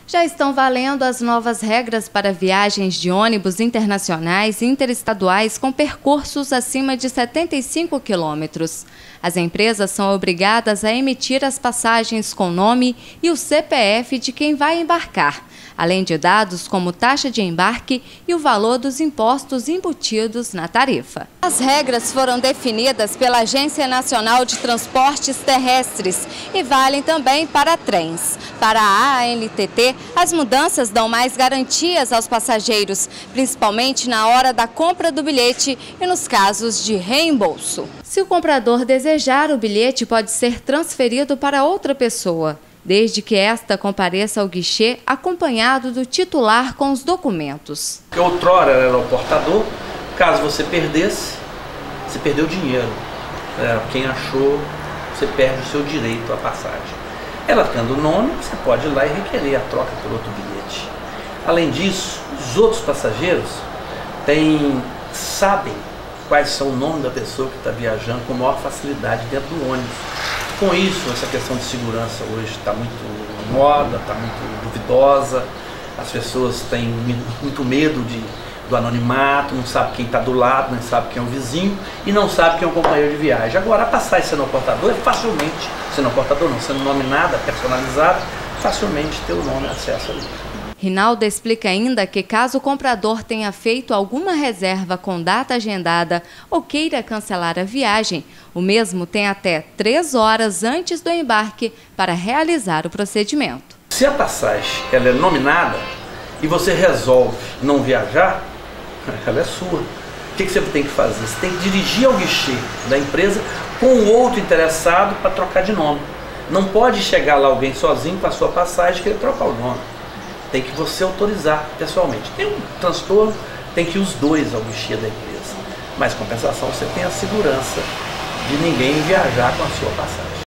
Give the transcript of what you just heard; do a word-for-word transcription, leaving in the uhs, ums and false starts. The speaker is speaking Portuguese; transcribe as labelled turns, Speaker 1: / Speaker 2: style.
Speaker 1: Já estão valendo as novas regras para viagens de ônibus internacionais e interestaduais com percursos acima de setenta e cinco quilômetros. As empresas são obrigadas a emitir as passagens com nome e o C P F de quem vai embarcar, além de dados como taxa de embarque e o valor dos impostos embutidos na tarifa. As regras foram definidas pela Agência Nacional de Transportes Terrestres e valem também para trens. Para a A N T T, as mudanças dão mais garantias aos passageiros, principalmente na hora da compra do bilhete e nos casos de reembolso. Se o comprador desejar, o bilhete pode ser transferido para outra pessoa, desde que esta compareça ao guichê acompanhado do titular com os documentos.
Speaker 2: Outrora era o portador, caso você perdesse, você perdeu dinheiro. É, quem achou, você perde o seu direito à passagem. Ela tendo o nome, você pode ir lá e requerer a troca por outro bilhete. Além disso, os outros passageiros têm, sabem quais são o nome da pessoa que está viajando com maior facilidade dentro do ônibus. Com isso, essa questão de segurança hoje está muito moda, está muito duvidosa, as pessoas têm muito medo de, do anonimato, não sabe quem está do lado, não sabe quem é o vizinho e não sabe quem é o companheiro de viagem. Agora, a passagem sendo portador é facilmente, sendo portador não, sendo nominada, personalizada, facilmente ter o nome e acesso ali.
Speaker 1: Rinaldo explica ainda que caso o comprador tenha feito alguma reserva com data agendada ou queira cancelar a viagem, o mesmo tem até três horas antes do embarque para realizar o procedimento.
Speaker 2: Se a passagem ela é nominada e você resolve não viajar, ela é sua. O que você tem que fazer? Você tem que dirigir ao guichê da empresa com o outro interessado para trocar de nome. Não pode chegar lá alguém sozinho com a sua passagem e querer trocar o nome. Tem que você autorizar pessoalmente. Tem um transtorno, tem que ir os dois ao guichê da empresa. Mas, compensação, você tem a segurança de ninguém viajar com a sua passagem.